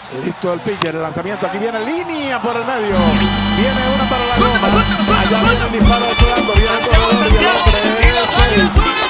Listo el pitcher, el lanzamiento, aquí viene línea por el medio. Viene una para la goma. Allá viene el disparo de Polanco, viene el corredor y el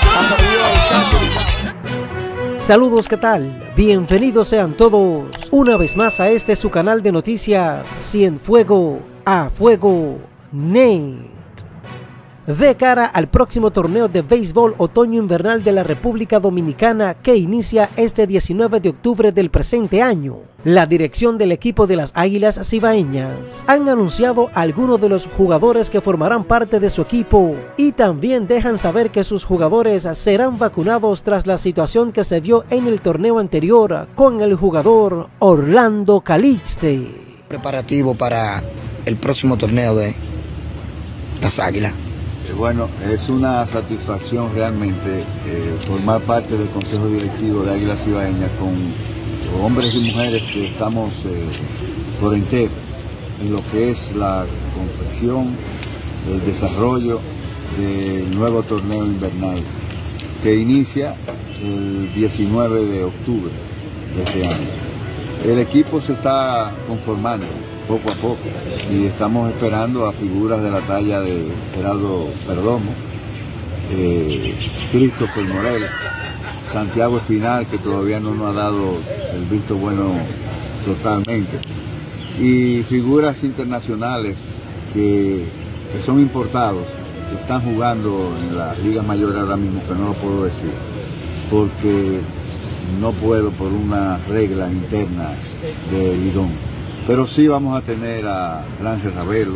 hombre. Saludos, ¿qué tal? Bienvenidos sean todos una vez más a este su canal de noticias Cienfuegos a Fuego Net. De cara al próximo torneo de béisbol otoño-invernal de la República Dominicana que inicia este 19 de octubre del presente año, la dirección del equipo de las Águilas Cibaeñas han anunciado a algunos de los jugadores que formarán parte de su equipo y también dejan saber que sus jugadores serán vacunados tras la situación que se dio en el torneo anterior con el jugador Orlando Calixte. Preparativo para el próximo torneo de las Águilas. Bueno, es una satisfacción realmente formar parte del Consejo Directivo de Águilas Cibaeñas con hombres y mujeres que estamos por entero en lo que es la confección, el desarrollo del nuevo torneo invernal que inicia el 19 de octubre de este año. El equipo se está conformando poco a poco y estamos esperando a figuras de la talla de Gerardo Perdomo, Christopher Morel, Santiago Espinal, que todavía no nos ha dado el visto bueno totalmente, y figuras internacionales que son importados, que están jugando en las ligas mayores ahora mismo, que no lo puedo decir porque no puedo por una regla interna de Lidón. Pero sí vamos a tener a Ángel Ravelo,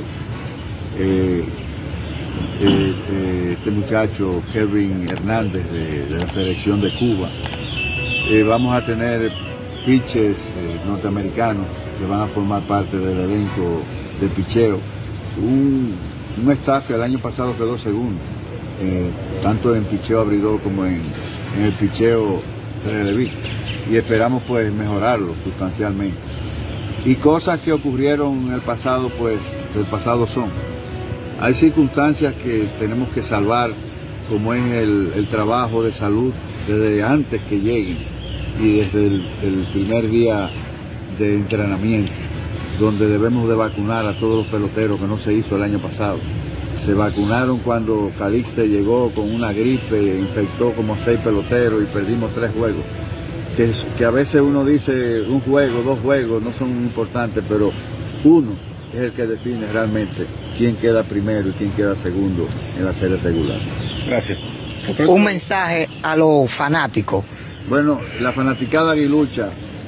este muchacho Kevin Hernández de la selección de Cuba. Vamos a tener pitchers norteamericanos que van a formar parte del elenco de picheo. Un staff que el año pasado quedó segundo, tanto en picheo abridor como en el picheo relevista. Y esperamos pues mejorarlo sustancialmente. Y cosas que ocurrieron en el pasado, pues del pasado son. Hay circunstancias que tenemos que salvar, como es el trabajo de salud desde antes que lleguen y desde el primer día de entrenamiento, donde debemos de vacunar a todos los peloteros, que no se hizo el año pasado. Se vacunaron cuando Calixte llegó con una gripe, infectó como 6 peloteros y perdimos 3 juegos. Que a veces uno dice un juego, 2 juegos no son importantes, pero uno es el que define realmente quién queda primero y quién queda segundo en la serie regular. Gracias. Un mensaje a los fanáticos. Bueno, la fanaticada aguilucha,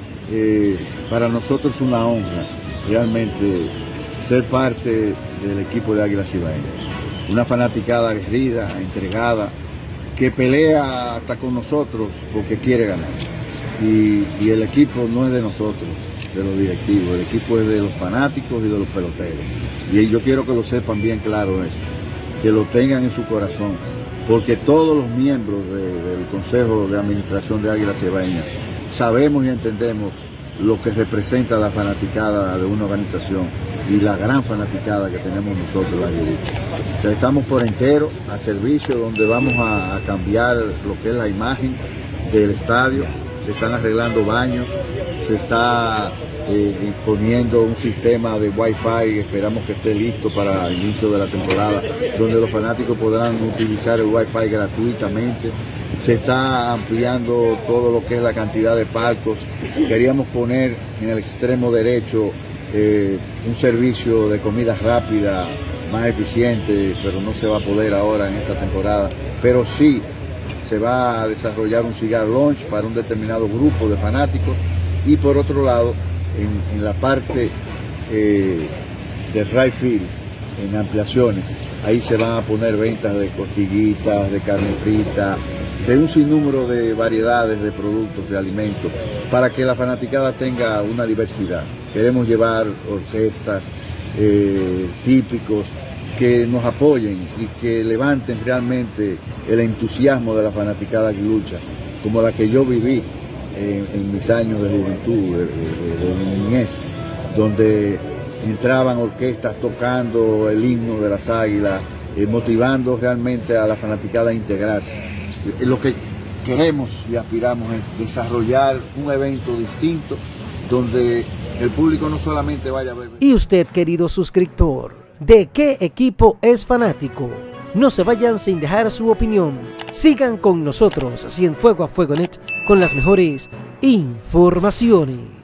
para nosotros es una honra realmente ser parte del equipo de Águilas Cibaeñas. Una fanaticada aguerrida, entregada, que pelea hasta con nosotros porque quiere ganar. Y el equipo no es de nosotros, de los directivos, el equipo es de los fanáticos y de los peloteros. Y yo quiero que lo sepan bien claro eso, que lo tengan en su corazón, porque todos los miembros del Consejo de Administración de Águilas Cibaeñas sabemos y entendemos lo que representa la fanaticada de una organización y la gran fanaticada que tenemos nosotros, la aguilucha. Estamos por entero a servicio, donde vamos a cambiar lo que es la imagen del estadio. Se están arreglando baños, se está poniendo un sistema de Wi-Fi, esperamos que esté listo para el inicio de la temporada, donde los fanáticos podrán utilizar el Wi-Fi gratuitamente. Se está ampliando todo lo que es la cantidad de palcos. Queríamos poner en el extremo derecho un servicio de comida rápida más eficiente, pero no se va a poder ahora en esta temporada, pero sí se va a desarrollar un cigar lunch para un determinado grupo de fanáticos. Y por otro lado, en la parte de right field, en ampliaciones, ahí se van a poner ventas de costillitas, de carne frita, de un sinnúmero de variedades de productos, de alimentos, para que la fanaticada tenga una diversidad. Queremos llevar orquestas típicos que nos apoyen y que levanten realmente el entusiasmo de la fanaticada aguilucha, como la que yo viví en mis años de juventud, de niñez, donde entraban orquestas tocando el himno de las Águilas, motivando realmente a la fanaticada a integrarse. Lo que queremos y aspiramos es desarrollar un evento distinto, donde el público no solamente vaya a ver. Y usted, querido suscriptor, ¿de qué equipo es fanático? No se vayan sin dejar su opinión. Sigan con nosotros, Cienfuegos a Fuego Net, con las mejores informaciones.